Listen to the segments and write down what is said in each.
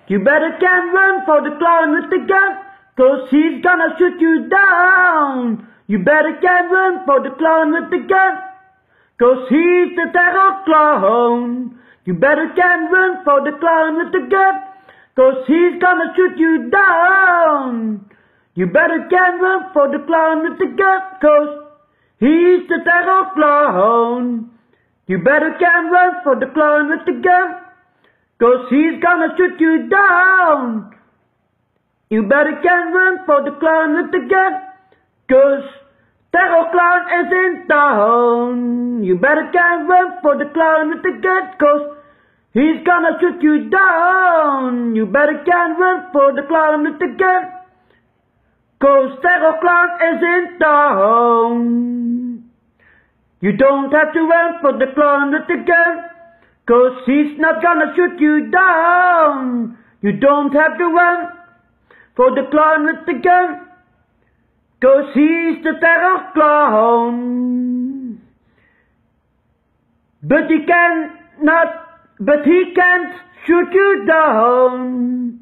You better can't run for the clown with the gun, 'cause he's gonna shoot you down. You better can't run for the clown with the gun, 'cause he's the terror clown. You better can't run for the clown with the gun, 'cause he's gonna shoot you down. You better can't run for the clown with the gun, 'cause he's the terror clown. You better can't run for the clown with the gun, 'cause he's gonna shoot you down. You better can't run for the clown with the gun, 'cause terror clown is in town. You better can't run for the clown with the gun, 'cause he's gonna shoot you down. You better can't run for the clown with the gun, 'cause terror clown is in town. You don't have to run for the clown with the gun, 'cause he's not gonna shoot you down. You don't have to run for the clown with the gun, 'cause he's the terror clown. But he can't shoot you down.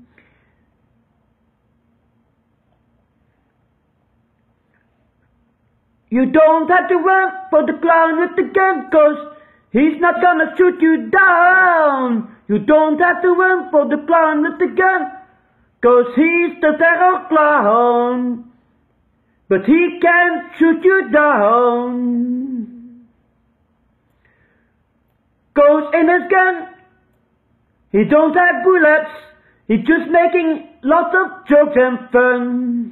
You don't have to run for the clown with the gun, 'cause he's not gonna shoot you down. You don't have to run for the clown with the gun, 'cause he's the terror clown. But he can't shoot you down. Goes in his gun, he don't have bullets, he's just making lots of jokes and fun.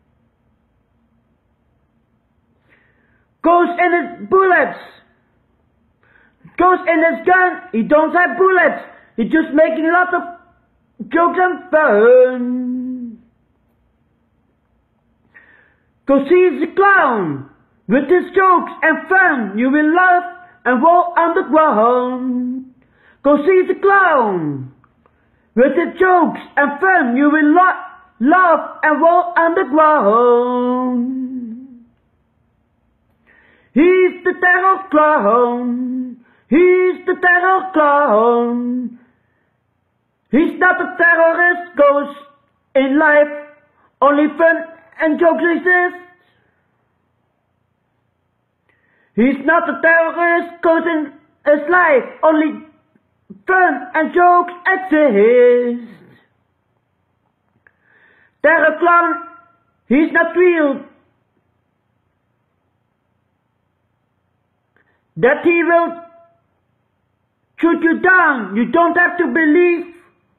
Goes in his bullets, goes in his gun, he don't have bullets, he's just making lots of jokes and fun. 'Cause he's a clown, with his jokes and fun, you will laugh and roll on the ground. 'Cause he's a clown, with his jokes and fun, you will laugh and roll on the ground. He's the terror clown, he's the terror clown. He's not a terrorist, 'cause in life only fun and jokes exist. He's not a terrorist, 'cause in his life only fun and jokes exist. Terror clown, he's not real. That he will shoot you down, you don't have to believe.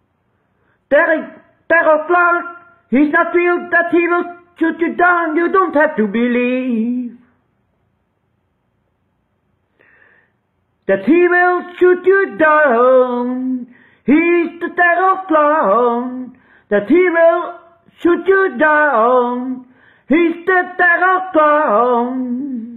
Terror clown, he's not real. That he will shoot you down, you don't have to believe. That he will shoot you down, he's the terror clown. That he will shoot you down, he's the terror clown.